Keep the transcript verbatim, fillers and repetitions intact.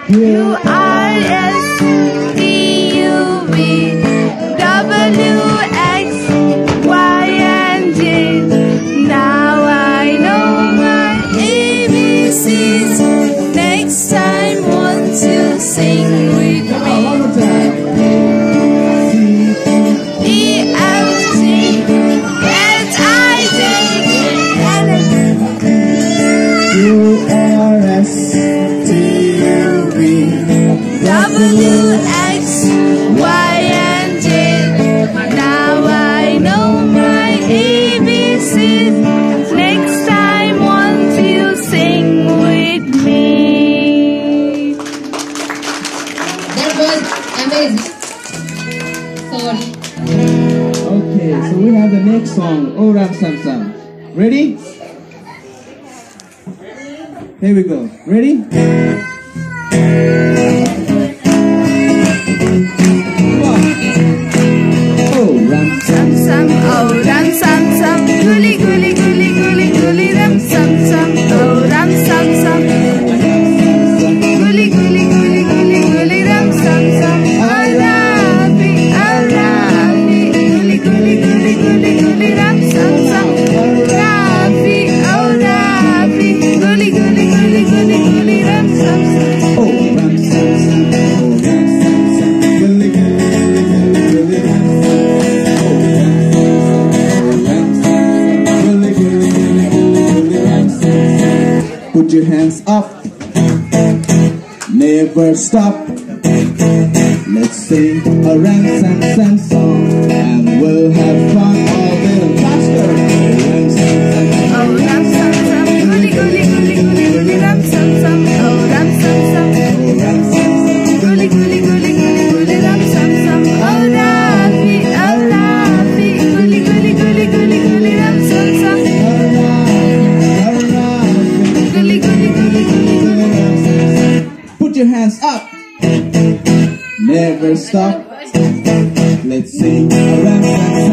U R S T U V W X Y and Z. Now I know my A B Cs. Next time, won't you sing with me? E F G H I J K U R S T U V W X Y and Z. Now I know my A B Cs. Next time, won't you sing with me? That was amazing. Sorry. Okay, so we have the next song, Oh Ram Sam Sam. Ready? Here we go. Ready? Come on. Oh Ram Sam Sam, oh Ram Sam Sam, guli guli guli guli guli Ram Sam Sam, oh Ram Sam Sam, guli guli guli guli guli Ram Sam Sam, oh Rafi, oh Rafi, guli guli guli guli guli Ram Sam Sam, Rafi, oh Rafi, guli guli guli guli guli Ram Sam Sam. Oh Ram Sam Sam, oh Ram Sam Sam, gully gully gully gully Ram Sam Sam, oh Ram Sam Sam, gully gully gully gully Ram Sam Sam. Put your hands up, never stop. Let's sing a Ram Sam Sam song, and we'll have fun all little faster. Ram Sam Sam, Oh Ram Sam Sam, guli guli guli guli guli Ram Sam Sam, oh Ram Sam Sam, oh Ram Sam Sam, guli guli guli guli guli Ram Sam Sam, oh Rafi, oh Rafi, guli guli guli guli guli Ram Sam Sam, guli guli guli guli guli Ram Sam Sam. Put your hands up, never stop. Let's sing a Ram Sam